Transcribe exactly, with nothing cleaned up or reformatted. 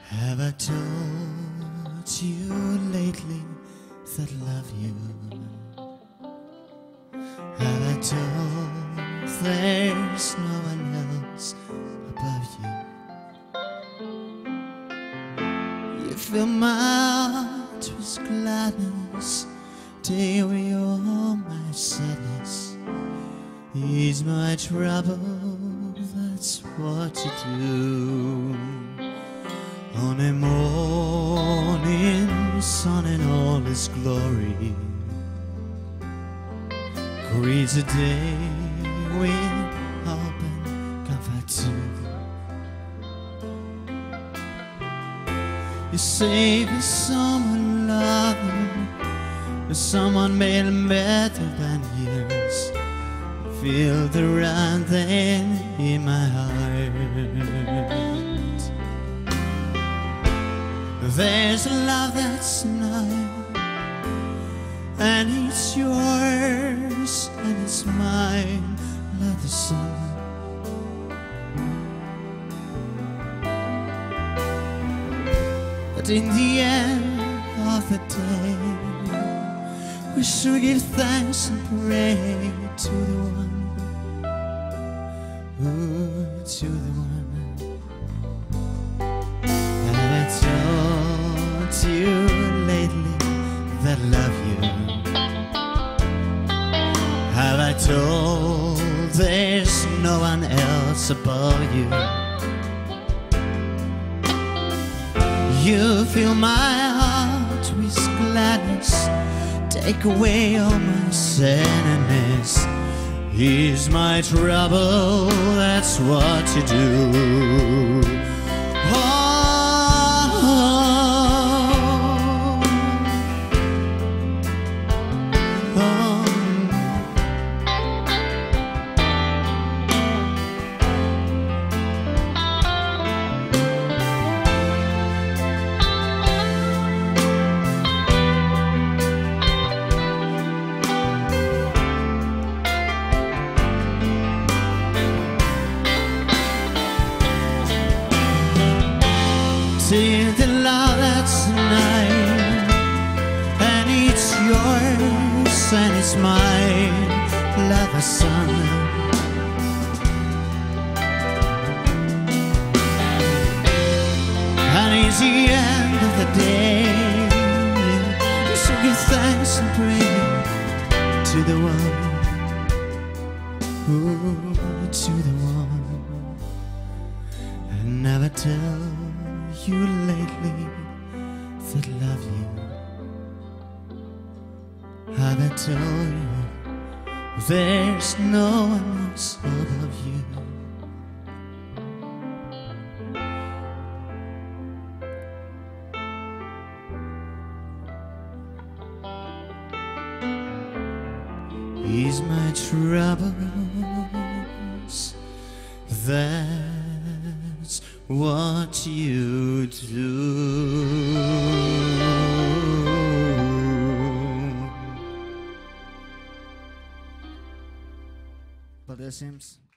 Have I told you lately that I love you? Have I told there's no one else above you? You fill my heart with gladness, take away all my sadness, ease my trouble, that's what you do. On a morning sun in all its glory, greets a day with hope and comfort too. You save me someone loving, someone made better than years. Feel the run then in my heart. There's a love that's mine, and it's yours, and it's mine. Love the sun. But in the end of the day, we should give thanks and pray to the one, ooh, to the one. You lately that I love you? Have I told there's no one else above you? You fill my heart with gladness, take away all my sadness, ease my trouble, that's what you do. Oh, see the love that's mine, and it's yours and it's mine. Love a son, and it's the end of the day. So give thanks and pray to the one, ooh, to the one, and never tell you lately that I love you. Have I told you there's no one else above you? Ease my troubles, that's what you do. But there seems